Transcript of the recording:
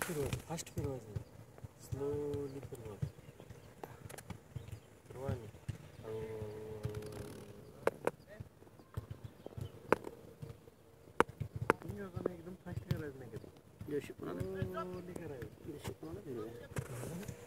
fast फिरवायचं slowly फिरवायचं फिरवानी एकदम फास्ट करायचं नाही कधी स्लोली करायचं